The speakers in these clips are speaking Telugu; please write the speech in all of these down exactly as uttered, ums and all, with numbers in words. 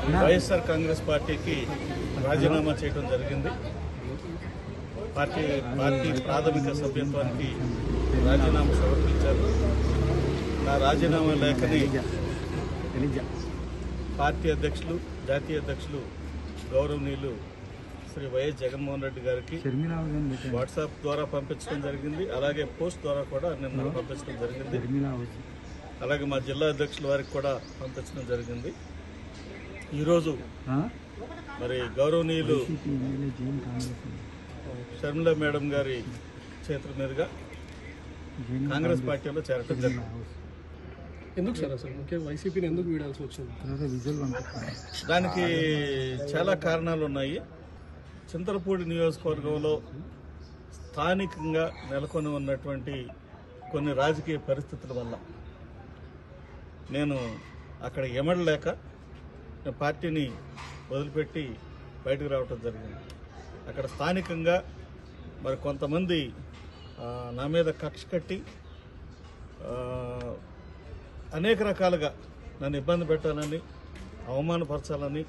వైఎస్ఆర్ కాంగ్రెస్ పార్టీకి రాజీనామా చేయడం జరిగింది. పార్టీ పార్టీ ప్రాథమిక సభ్యత్వానికి రాజీనామా సమర్పించారు. నా రాజీనామా లేఖని పార్టీ అధ్యక్షులు జాతీయ అధ్యక్షులు గౌరవనీయులు శ్రీ వైఎస్ జగన్మోహన్ రెడ్డి గారికి వాట్సాప్ ద్వారా పంపించడం జరిగింది. అలాగే పోస్ట్ ద్వారా కూడా నిన్న పంపించడం జరిగింది. అలాగే మా జిల్లా అధ్యక్షుల వారికి కూడా పంపించడం జరిగింది. ఈరోజు మరి గౌరవనీయులు షర్మిల మేడం గారి చేతుల మీదుగా కాంగ్రెస్ పార్టీలో చేరటం జరిగింది. ఎందుకు సార్ అసలు ముఖ్యంగా వైసీపీని ఎందుకు వీడాల్సి వచ్చింది? దానికి చాలా కారణాలు ఉన్నాయి. చింతలపూడి నియోజకవర్గంలో స్థానికంగా నెలకొని ఉన్నటువంటి కొన్ని రాజకీయ పరిస్థితుల వల్ల నేను అక్కడ ఎమడలేక పార్టీని వదిలిపెట్టి బయటకు రావటం జరిగింది. అక్కడ స్థానికంగా మరి కొంతమంది నా మీద కక్ష కట్టి అనేక రకాలుగా నన్ను ఇబ్బంది పెట్టాలని, అవమానపరచాలని,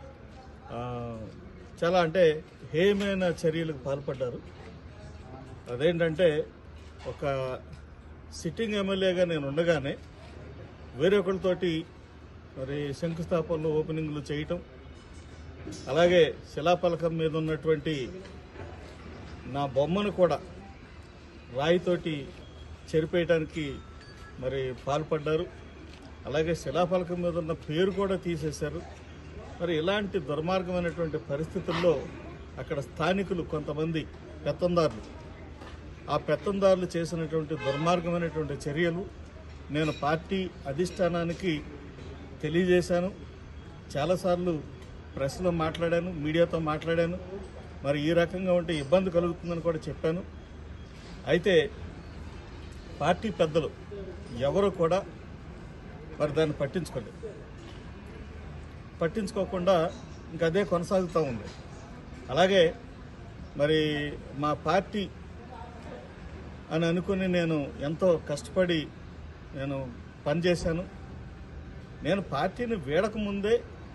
చాలా అంటే హేయమైన చర్యలకు పాల్పడ్డారు. అదేంటంటే ఒక సిట్టింగ్ ఎమ్మెల్యేగా నేను ఉండగానే వేరే ఒకరితోటి మరి శంకుస్థాపనలు ఓపెనింగ్లు చేయటం, అలాగే శిలాఫలకం మీద ఉన్నటువంటి నా బొమ్మను కూడా రాయితోటి చెరిపేయడానికి మరి పాల్పడ్డారు. అలాగే శిలాఫలకం మీద ఉన్న పేరు కూడా తీసేశారు. మరి ఇలాంటి దుర్మార్గమైనటువంటి పరిస్థితుల్లో అక్కడ స్థానికులు కొంతమంది పెత్తందారులు ఆ పెత్తందారులు చేసినటువంటి దుర్మార్గమైనటువంటి చర్యలు నేను పార్టీ అధిష్టానానికి తెలియజేశాను. చాలాసార్లు ప్రెస్లో మాట్లాడాను, మీడియాతో మాట్లాడాను. మరి ఈ రకంగా ఉంటే ఇబ్బంది కలుగుతుందని కూడా చెప్పాను. అయితే పార్టీ పెద్దలు ఎవరు కూడా మరి దాన్ని పట్టించుకోలేదు. పట్టించుకోకుండా ఇంకా అదే కొనసాగుతూ ఉంది. అలాగే మరి మా పార్టీ అని అనుకుని నేను ఎంతో కష్టపడి నేను పనిచేశాను. నేను పార్టీని వీడకముందే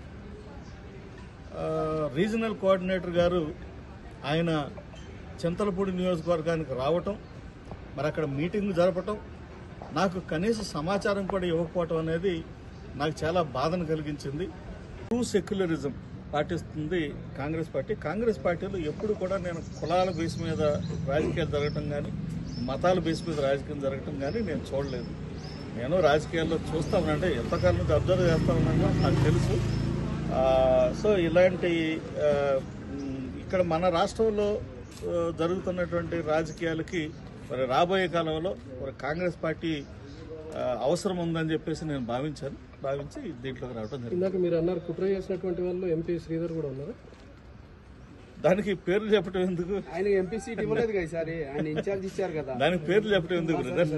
రీజనల్ కోఆర్డినేటర్ గారు ఆయన చింతలపూడి నియోజకవర్గానికి రావటం, మరి అక్కడ మీటింగ్ జరపటం, నాకు కనీస సమాచారం కూడా ఇవ్వకపోవటం అనేది నాకు చాలా బాధను కలిగించింది. ట్రూ సెక్యులరిజం పాటిస్తుంది కాంగ్రెస్ పార్టీ. కాంగ్రెస్ పార్టీలో ఎప్పుడు కూడా నేను కులాల బేస్ మీద రాజకీయాలు జరగటం కానీ, మతాల బేస్ మీద రాజకీయం జరగటం కానీ నేను చూడలేదు. నేను రాజకీయాల్లో చూస్తా ఉన్నానంటే ఎంతకాలం నుంచి అబ్జర్వ్ చేస్తా ఉన్నాను, నాకు తెలుసు. సో ఇలాంటి ఇక్కడ మన రాష్ట్రంలో జరుగుతున్నటువంటి రాజకీయాలకి మరి రాబోయే కాలంలో మరి కాంగ్రెస్ పార్టీ అవసరం ఉందని చెప్పేసి నేను భావించాను. భావించి దీంట్లోకి రావడం జరిగింది. ఇందాక మీరు అన్నారు కుట్ర చేసినటువంటి వాళ్ళు ఎంపీ శ్రీధర్ కూడా ఉన్నారు. దానికి పేర్లు చెప్పడం ఎందుకు? ఆయన ఎంపీ సీట్ ఇవ్వలేదు కదా సార్, ఆయన ఇన్ఛార్జ్ ఇచ్చారు కదా. దానికి పేర్లు చెప్పడం ఎందుకు?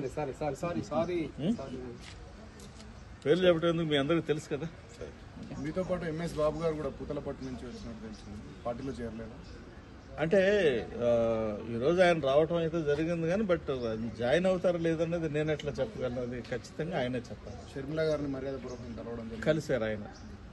పేర్లు చెప్పడం ఎందుకు? మీ అందరికీ తెలుసు కదా. మీతో పాటు ఎంఎస్ బాబు గారు కూడా పుతలపట్టు నుంచి వచ్చినట్టు తెలిసింది, పార్టీలో చేరలేదు. అంటే ఈరోజు ఆయన రావటం అయితే జరిగింది కానీ బట్ జాయిన్ అవుతారా లేదనేది నేను ఎట్లా చెప్పగలను? అది ఖచ్చితంగా ఆయనే చెప్పాలి. షర్మిల గారిని మర్యాదపూర్వకంగా కలవడం కలిశారు ఆయన.